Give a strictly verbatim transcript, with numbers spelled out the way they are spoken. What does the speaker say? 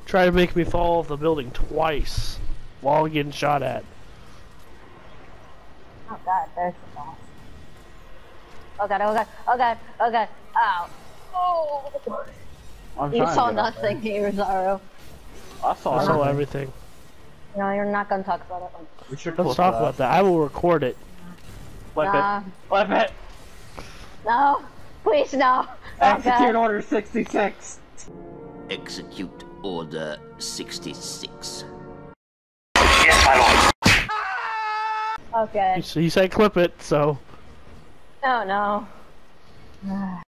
Try to make me fall off the building twice while getting shot at. Oh god, there's the boss. Oh god, oh god, oh god, oh god, ow. Oh! I'm You saw to nothing here, Zaro. I saw, I saw everything. No, you're not gonna talk about it. We should Let's talk that. about that. I will record it. Flip Nah. it. Flip it. No! Please, no! Oh, Execute god. Order sixty-six. Execute Order sixty-six. Okay. He said clip it, so. Oh no.